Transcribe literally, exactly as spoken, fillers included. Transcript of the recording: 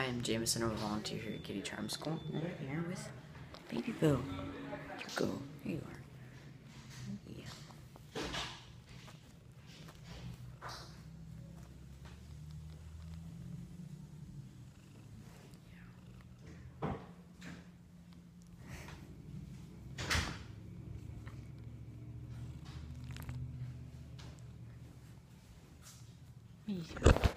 I'm Jameson, I'm a volunteer here at Kitty Charm School. And I'm here with Baby Boo. Go. Here you are. Yeah. Me too.